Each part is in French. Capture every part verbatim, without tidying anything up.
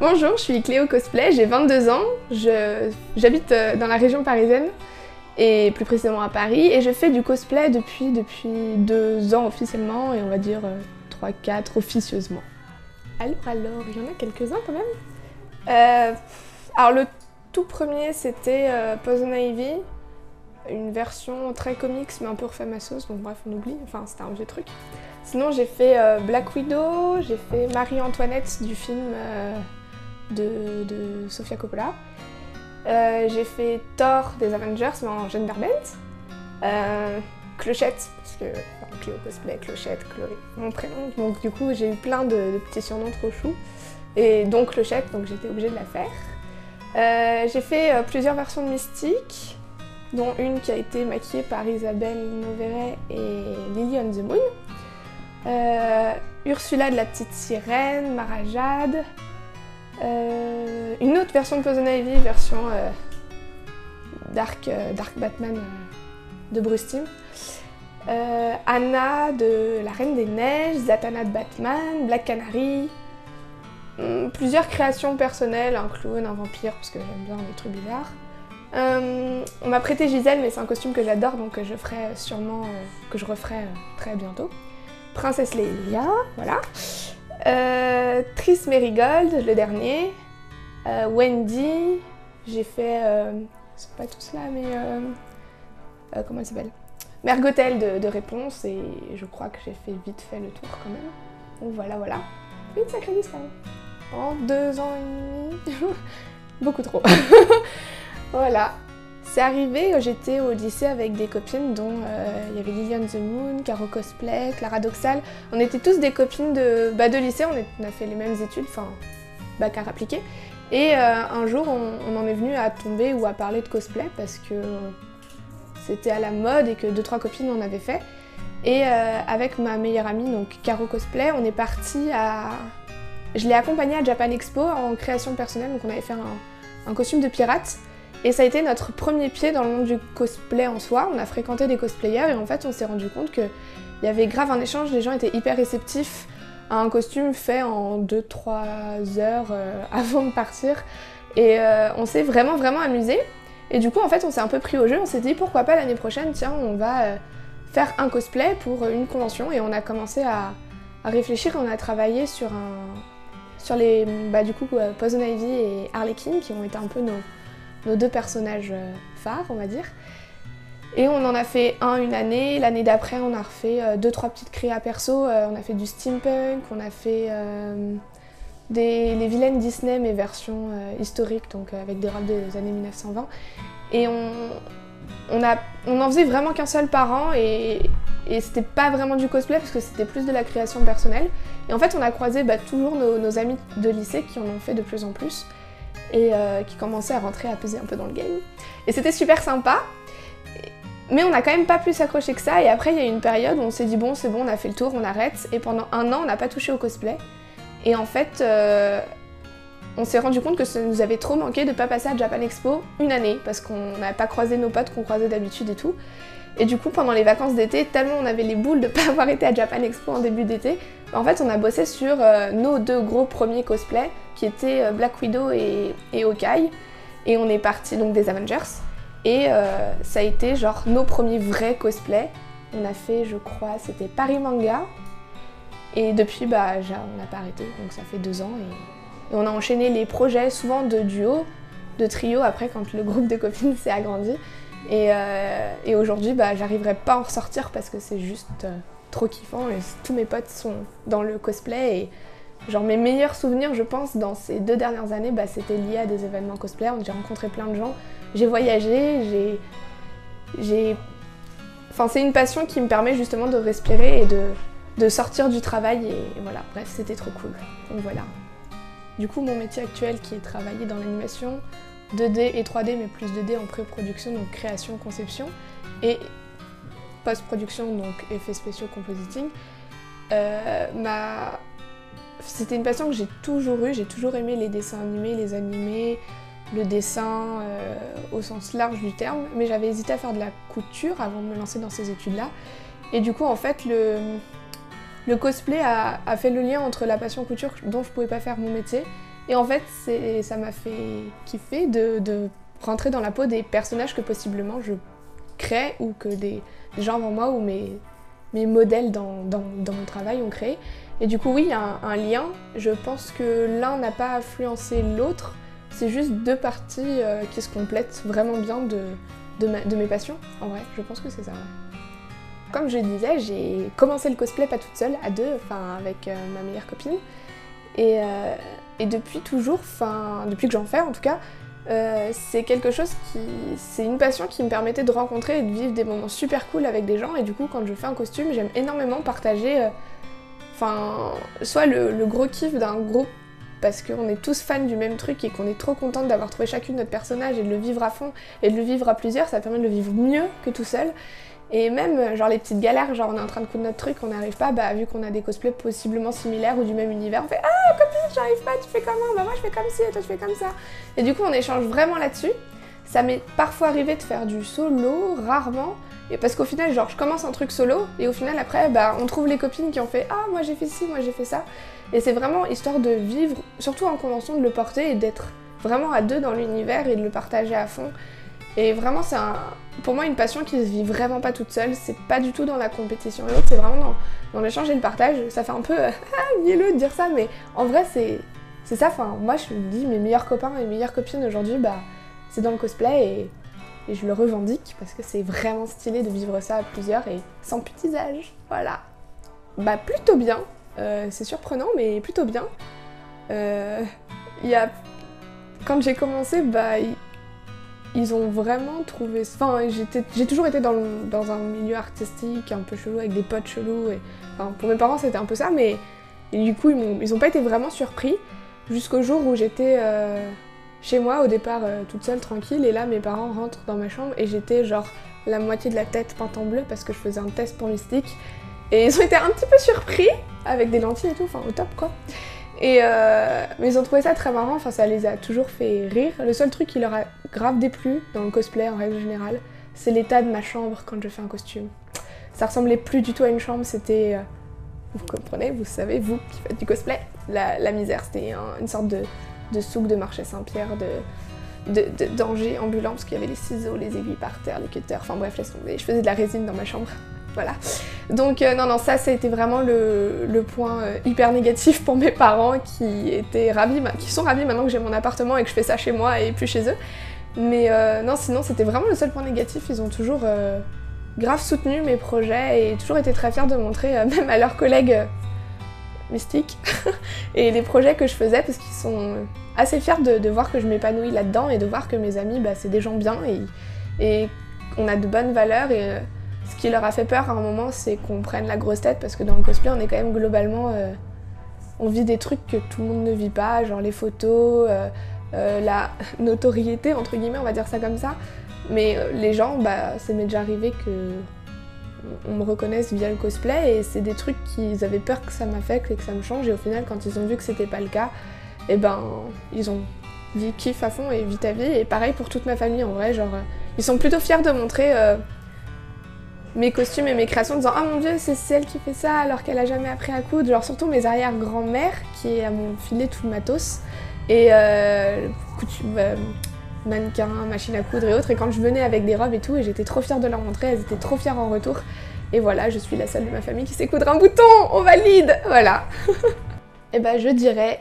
Bonjour, je suis Cléo Cosplay, j'ai vingt-deux ans, j'habite dans la région parisienne et plus précisément à Paris et je fais du cosplay depuis, depuis deux ans officiellement et on va dire trois quatre officieusement. Alors, alors, il y en a quelques-uns quand même. Euh, alors le tout premier c'était euh, Poison Ivy, une version très comics mais un peu refait ma sauce, donc bref on oublie, enfin c'était un vieux truc. Sinon j'ai fait euh, Black Widow, j'ai fait Marie-Antoinette du film euh, de, de Sofia Coppola. Euh, j'ai fait Thor des Avengers mais en Genderbend. Euh, Clochette, parce que enfin, Cléo Cosplay, Clochette, Chloé, mon prénom. Donc du coup j'ai eu plein de, de petits surnoms trop choux. Et donc Clochette, donc j'étais obligée de la faire. Euh, j'ai fait euh, plusieurs versions de Mystique, dont une qui a été maquillée par Isabelle Noverret et Lily on the Moon. Euh, Ursula de la petite sirène, Mara Jade. Euh, une autre version de Poison Ivy, version euh, Dark, euh, Dark Batman euh, de Bruce Timm. Euh, Anna de La Reine des Neiges, Zatanna de Batman, Black Canary. Hum, plusieurs créations personnelles, un clown, un vampire, parce que j'aime bien les trucs bizarres. Euh, on m'a prêté Gisèle, mais c'est un costume que j'adore, donc que je ferai sûrement, euh, que je referai euh, très bientôt. Princesse Leia, voilà. Euh, Triss Merigold, le dernier. Euh, Wendy, j'ai fait, euh, ils sont pas tous là, mais euh, euh, comment elle s'appelle? Mergotel de, de Réponse, et je crois que j'ai fait vite fait le tour quand même. Donc voilà, voilà. Une sacrée liste, hein. En deux ans et demi. Beaucoup trop. Voilà. C'est arrivé, j'étais au lycée avec des copines dont euh, il y avait Lily on the Moon, Caro Cosplay, Clara Doxal. On était tous des copines de, bah, de lycée, on, est, on a fait les mêmes études, enfin bac à appliquer. Et euh, un jour, on, on en est venu à tomber ou à parler de cosplay parce que c'était à la mode et que deux trois copines en avaient fait. Et euh, avec ma meilleure amie, donc Caro Cosplay, on est parti à... Je l'ai accompagnée à Japan Expo en création personnelle, donc on avait fait un, un costume de pirate. Et ça a été notre premier pied dans le monde du cosplay en soi. On a fréquenté des cosplayers et en fait on s'est rendu compte qu'il y avait grave un échange, les gens étaient hyper réceptifs à un costume fait en deux trois heures euh, avant de partir. Et euh, on s'est vraiment vraiment amusé. Et du coup en fait on s'est un peu pris au jeu, on s'est dit pourquoi pas l'année prochaine, tiens on va euh, faire un cosplay pour une convention. Et on a commencé à, à réfléchir et on a travaillé sur, un, sur les, bah, du coup, euh, Poison Ivy et Harley Quinn qui ont été un peu nos nos deux personnages phares, on va dire. Et on en a fait un une année, l'année d'après on a refait euh, deux trois petites créas perso, euh, on a fait du steampunk, on a fait euh, des, les vilaines Disney mais version euh, historique, donc euh, avec des robes des années mille neuf cent vingt. Et on, on, a, on en faisait vraiment qu'un seul par an et, et c'était pas vraiment du cosplay parce que c'était plus de la création personnelle. Et en fait on a croisé bah, toujours nos, nos amis de lycée qui en ont fait de plus en plus. Et euh, qui commençait à rentrer, à peser un peu dans le game. Et c'était super sympa, mais on n'a quand même pas pu s'accrocher que ça. Et après, il y a eu une période où on s'est dit bon, c'est bon, on a fait le tour, on arrête. Et pendant un an, on n'a pas touché au cosplay. Et en fait, euh, on s'est rendu compte que ça nous avait trop manqué de ne pas passer à Japan Expo une année, parce qu'on n'avait pas croisé nos potes qu'on croisait d'habitude et tout. Et du coup, pendant les vacances d'été, tellement on avait les boules de ne pas avoir été à Japan Expo en début d'été, en fait, on a bossé sur euh, nos deux gros premiers cosplays, qui étaient euh, Black Widow et, et Hawkeye. Et on est parti donc des Avengers. Et euh, ça a été genre nos premiers vrais cosplays. On a fait, je crois, c'était Paris Manga. Et depuis, bah, on n'a pas arrêté, donc ça fait deux ans. Et, et on a enchaîné les projets, souvent de duo, de trio, après quand le groupe de copines s'est agrandi. Et, euh, et aujourd'hui, bah, j'arriverai pas à en ressortir parce que c'est juste euh, trop kiffant. Et tous mes potes sont dans le cosplay et genre mes meilleurs souvenirs, je pense, dans ces deux dernières années, bah, c'était lié à des événements cosplay. J'ai rencontré plein de gens, j'ai voyagé, j'ai... j'ai... Enfin, c'est une passion qui me permet justement de respirer et de, de sortir du travail. Et, et voilà, bref, c'était trop cool. Donc voilà. Du coup, mon métier actuel qui est travailler dans l'animation, deux D et trois D, mais plus deux D en pré-production, donc création, conception, et post-production, donc effets spéciaux, compositing. Euh, ma... C'était une passion que j'ai toujours eue, j'ai toujours aimé les dessins animés, les animés, le dessin euh, au sens large du terme, mais j'avais hésité à faire de la couture avant de me lancer dans ces études-là. Et du coup, en fait, le, le cosplay a, a fait le lien entre la passion couture dont je pouvais pas faire mon métier Et en fait, ça m'a fait kiffer de, de rentrer dans la peau des personnages que possiblement je crée ou que des, des gens avant moi ou mes, mes modèles dans, dans, dans mon travail ont créé. Et du coup, oui, il y a un, un lien. Je pense que l'un n'a pas influencé l'autre. C'est juste deux parties euh, qui se complètent vraiment bien de, de, ma, de mes passions. En vrai, je pense que c'est ça. Ouais. Comme je disais, j'ai commencé le cosplay pas toute seule, à deux, enfin avec euh, ma meilleure copine. Et, euh, et depuis toujours, enfin depuis que j'en fais en tout cas, euh, c'est quelque chose qui... c'est une passion qui me permettait de rencontrer et de vivre des moments super cool avec des gens. Et du coup, quand je fais un costume, j'aime énormément partager, euh, enfin, soit le, le gros kiff d'un groupe, parce qu'on est tous fans du même truc et qu'on est trop contente d'avoir trouvé chacune notre personnage et de le vivre à fond et de le vivre à plusieurs, ça permet de le vivre mieux que tout seul. Et même genre les petites galères, genre on est en train de coudre notre truc, on n'arrive pas, bah vu qu'on a des cosplays possiblement similaires ou du même univers, on fait ah copine j'arrive pas, tu fais comment? Bah moi je fais comme ci et toi tu fais comme ça. Et du coup on échange vraiment là-dessus. Ça m'est parfois arrivé de faire du solo, rarement, et parce qu'au final genre je commence un truc solo et au final après bah on trouve les copines qui ont fait ah moi j'ai fait ci, moi j'ai fait ça. Et c'est vraiment histoire de vivre, surtout en convention, de le porter et d'être vraiment à deux dans l'univers et de le partager à fond. Et vraiment c'est un, pour moi une passion qui se vit vraiment pas toute seule, c'est pas du tout dans la compétition et autres, c'est vraiment dans, dans l'échange et le partage. Ça fait un peu euh, mielleux de dire ça, mais en vrai c'est ça, enfin moi je me dis mes meilleurs copains et mes meilleures copines aujourd'hui, bah c'est dans le cosplay et, et je le revendique parce que c'est vraiment stylé de vivre ça à plusieurs et sans petits âges, voilà. Bah plutôt bien. Euh, c'est surprenant, mais plutôt bien. Euh, y a... Quand j'ai commencé, bah, y... ils ont vraiment trouvé... Enfin, j'ai toujours été dans, le... dans un milieu artistique un peu chelou, avec des potes chelous. Et... Enfin, pour mes parents, c'était un peu ça, mais et du coup, ils n'ont ils ont pas été vraiment surpris jusqu'au jour où j'étais euh, chez moi, au départ, euh, toute seule, tranquille. Et là, mes parents rentrent dans ma chambre et j'étais genre la moitié de la tête peinte en bleu parce que je faisais un test pour Mystique. Et ils ont été un petit peu surpris, avec des lentilles et tout, enfin au top quoi. Et euh, mais ils ont trouvé ça très marrant, enfin ça les a toujours fait rire. Le seul truc qui leur a grave déplu dans le cosplay en règle générale, c'est l'état de ma chambre quand je fais un costume. Ça ressemblait plus du tout à une chambre, c'était... Euh, vous comprenez, vous savez, vous qui faites du cosplay, la, la misère, c'était un, une sorte de, de souk de marché Saint-Pierre, de, de, de danger ambulant, parce qu'il y avait les ciseaux, les aiguilles par terre, les cutters, enfin bref, laisse tomber. Je faisais de la résine dans ma chambre. Voilà. Donc euh, non, non, ça, ça a été vraiment le, le point euh, hyper négatif pour mes parents qui étaient ravis, qui sont ravis maintenant que j'ai mon appartement et que je fais ça chez moi et plus chez eux. Mais euh, non, sinon, c'était vraiment le seul point négatif. Ils ont toujours euh, grave soutenu mes projets et toujours été très fiers de montrer, euh, même à leurs collègues euh, mystiques, et les projets que je faisais parce qu'ils sont assez fiers de, de voir que je m'épanouis là-dedans et de voir que mes amis, bah, c'est des gens bien et, et on a de bonnes valeurs. Et, euh, ce qui leur a fait peur à un moment, c'est qu'on prenne la grosse tête parce que dans le cosplay, on est quand même globalement... Euh, on vit des trucs que tout le monde ne vit pas, genre les photos, euh, euh, la notoriété, entre guillemets, on va dire ça comme ça. Mais euh, les gens, bah, ça m'est déjà arrivé que on me reconnaisse via le cosplay et c'est des trucs qu'ils avaient peur que ça m'affecte et que ça me change. Et au final, quand ils ont vu que c'était pas le cas, et ben, ils ont dit kiff à fond et vis ta vie. Et pareil pour toute ma famille, en vrai, genre, euh, ils sont plutôt fiers de montrer... Euh, mes costumes et mes créations en disant « Ah mon dieu, c'est celle qui fait ça alors qu'elle a jamais appris à coudre », genre surtout mes arrière-grand-mères qui m'ont filé tout le matos et euh, coutume, euh, mannequin, machine à coudre et autres, et quand je venais avec des robes et tout et j'étais trop fière de leur montrer, elles étaient trop fières en retour et voilà, je suis la seule de ma famille qui sait coudre un bouton, on valide, voilà. Et ben je dirais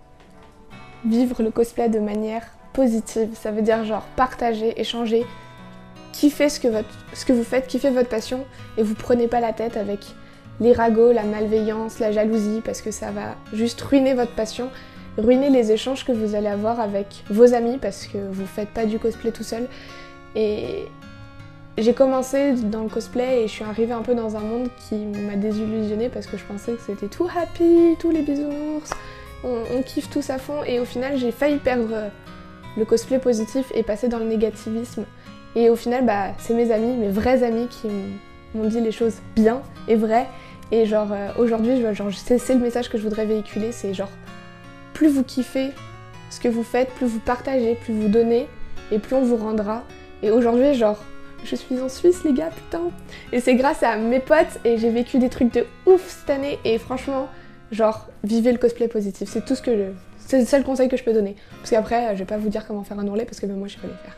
vivre le cosplay de manière positive, ça veut dire genre partager, échanger, kiffez ce que, votre, ce que vous faites, kiffez votre passion et vous prenez pas la tête avec les ragots, la malveillance, la jalousie parce que ça va juste ruiner votre passion, ruiner les échanges que vous allez avoir avec vos amis parce que vous faites pas du cosplay tout seul. Et j'ai commencé dans le cosplay et je suis arrivée un peu dans un monde qui m'a désillusionnée parce que je pensais que c'était tout happy, tous les bisounours, on, on kiffe tous à fond et au final j'ai failli perdre le cosplay positif et passer dans le négativisme. Et au final, bah, c'est mes amis, mes vrais amis qui m'ont dit les choses bien et vraies. Et genre, euh, aujourd'hui, c'est le message que je voudrais véhiculer, c'est genre, plus vous kiffez ce que vous faites, plus vous partagez, plus vous donnez, et plus on vous rendra. Et aujourd'hui, genre, je suis en Suisse, les gars, putain. Et c'est grâce à mes potes, et j'ai vécu des trucs de ouf cette année, et franchement, genre, vivez le cosplay positif, c'est tout ce que je... C'est le seul conseil que je peux donner. Parce qu'après, je vais pas vous dire comment faire un ourlet parce que même moi je sais pas les faire.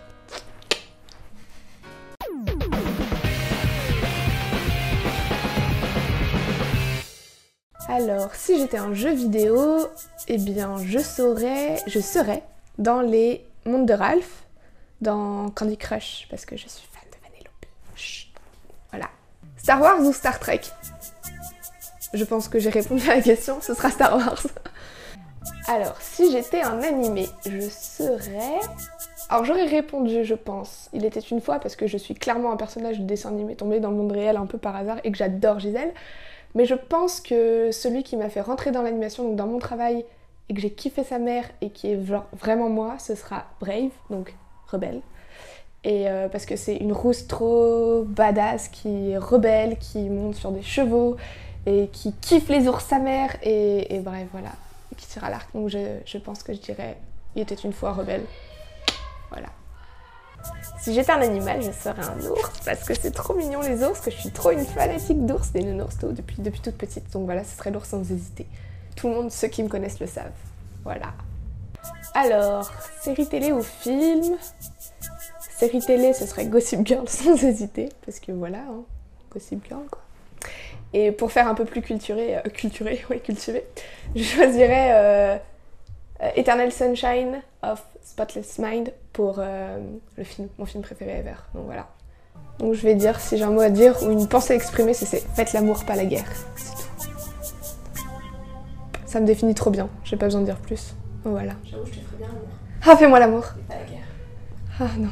Alors, si j'étais un jeu vidéo, eh bien je saurais, je serais dans les mondes de Ralph, dans Candy Crush, parce que je suis fan de Vanellope. Chut. Voilà. Star Wars ou Star Trek? Je pense que j'ai répondu à la question, ce sera Star Wars. Alors, si j'étais un animé, je serais... Alors j'aurais répondu, je pense, Il était une fois, parce que je suis clairement un personnage de dessin animé tombé dans le monde réel un peu par hasard et que j'adore Gisèle. Mais je pense que celui qui m'a fait rentrer dans l'animation, donc dans mon travail, et que j'ai kiffé sa mère et qui est genre vraiment moi, ce sera Brave, donc rebelle. Et euh, parce que c'est une rousse trop badass qui est rebelle, qui monte sur des chevaux et qui kiffe les ours sa mère et, et bref voilà, et qui tire à l'arc. Donc je, je pense que je dirais Il était une fois rebelle. Voilà. Si j'étais un animal, je serais un ours parce que c'est trop mignon les ours, que je suis trop une fanatique d'ours, des nounours depuis, depuis toute petite. Donc voilà, ce serait l'ours sans hésiter. Tout le monde, ceux qui me connaissent le savent. Voilà. Alors, série télé ou film? Série télé, ce serait Gossip Girl sans hésiter, parce que voilà, hein, Gossip Girl quoi. Et pour faire un peu plus culturé, euh, culturé, oui, cultivé, je choisirais euh, euh, Eternal Sunshine of Spotless Mind pour euh, le film, mon film préféré ever. Donc voilà. Donc je vais dire, si j'ai un mot à dire ou une pensée exprimée, c'est faites l'amour, pas la guerre. C'est tout. Ça me définit trop bien, j'ai pas besoin de dire plus. Donc voilà. J'avoue, je te ferais bien l'amour. Ah, fais-moi l'amour. Et pas la guerre. Ah non.